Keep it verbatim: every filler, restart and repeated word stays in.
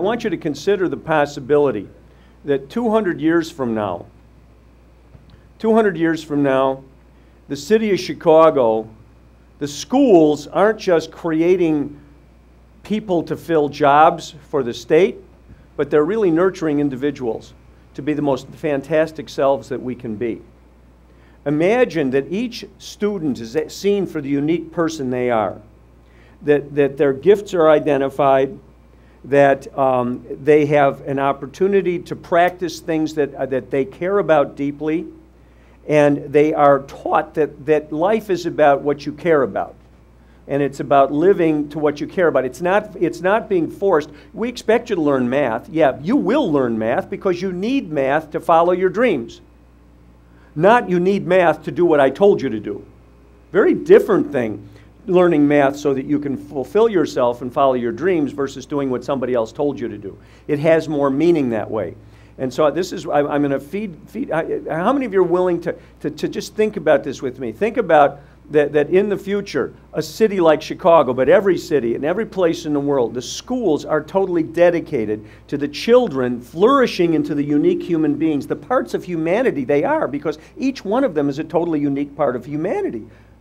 want you to consider the possibility that two hundred years from now, two hundred years from now, the city of Chicago, the schools aren't just creating people to fill jobs for the state, but they're really nurturing individuals to be the most fantastic selves that we can be. Imagine that each student is seen for the unique person they are, that, that their gifts are identified, that um, they have an opportunity to practice things that, uh, that they care about deeply, and they are taught that, that life is about what you care about. And it's about living to what you care about. It's not, it's not being forced. We expect you to learn math. Yeah, you will learn math because you need math to follow your dreams. Not you need math to do what I told you to do. Very different thing, learning math so that you can fulfill yourself and follow your dreams versus doing what somebody else told you to do. It has more meaning that way. And so this is, I, I'm going to feed, feed I, how many of you are willing to, to, to just think about this with me? Think about that, that in the future, a city like Chicago, but every city and every place in the world, the schools are totally dedicated to the children flourishing into the unique human beings, the parts of humanity they are, because each one of them is a totally unique part of humanity.